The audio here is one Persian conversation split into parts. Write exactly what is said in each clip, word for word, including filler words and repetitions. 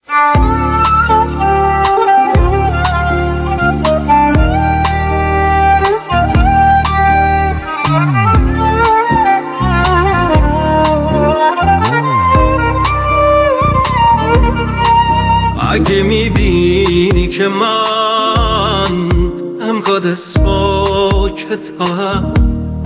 اگه میبینی که من انقدر ساکتم،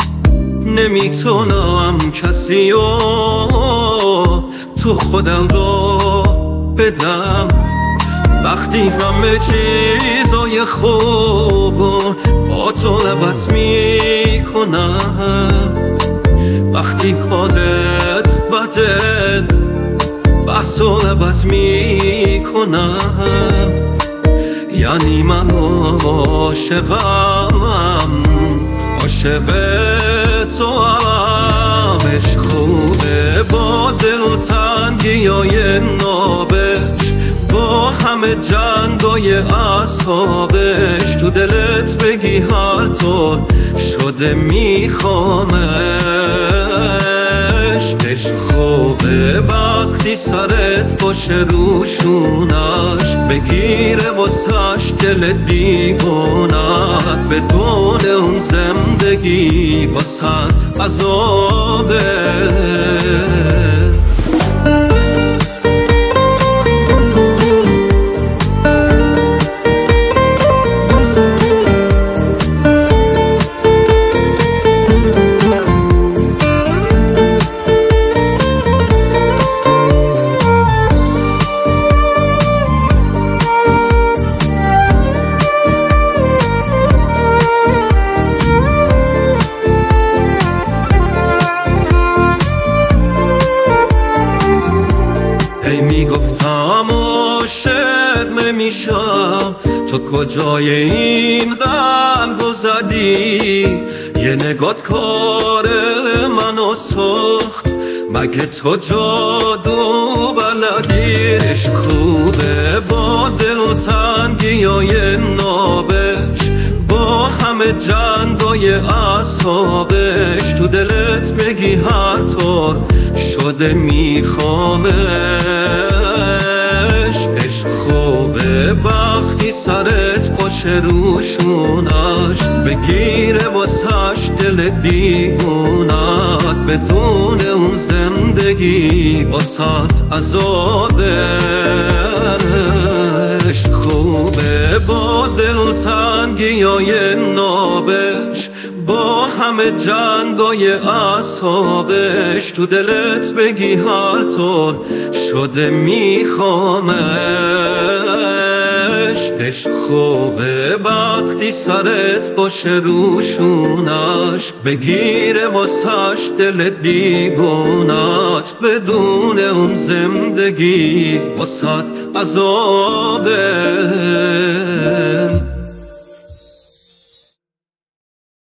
نمیتونم کسی رو تو خودم را بدم، وقتی همه چیزای خوب با تو عوض میکنم، وقتی کارت بده بحث و عوض میکنم، یعنی من عاشقم، عاشق تو هم. عشق خوبه با دلتنگی های نابش، با همه جنگای اعصابش، تو دلت بگی هر طور شده میخوامش. عشق خوبه وقتی سرت باشه روشونش، بگیره واسش دل دیوونت، بدون اون زندگی واسط عذابه. هی میگفتم عاشق نمیشم، تو کجای این قلبو زدی؟ یه نگات کار منو ساخت، مگه تو جادو بلدی؟ عشق خوبه با دلتنگی های نابش، با همه جنگای اعصابش، تو دلت بگی هر طور شده میخوامش. عشق خوبه وقتی سرت باشه روشونش، بگیره واسش دل دیوونت، بدون اون زندگی واسط عذابه. عشق خوبه با دلتنگی های نابش، با همه جنگای اعصابش، تو دلت بگی هر طور شده میخوامش. عشق خوبه وقتی سرت باشه روشونش، بگیره واسش دل دیوونت، بدون اون زندگی واسط عذابه.